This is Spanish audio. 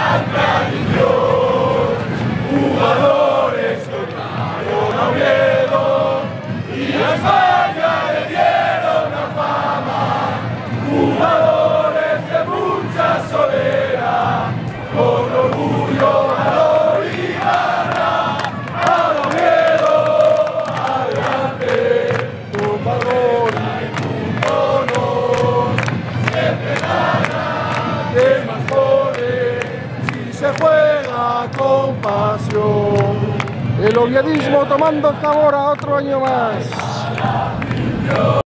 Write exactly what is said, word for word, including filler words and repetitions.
Jugadores tocaron a Oviedo y a España le dieron la fama. Jugadores de mucha solera, con orgullo a la Ibarra, a Oviedo, adelante. Tu valor y tu honor siempre gana, que más pone si se juega con pasión. El oviedismo tomando sabor a otro año más.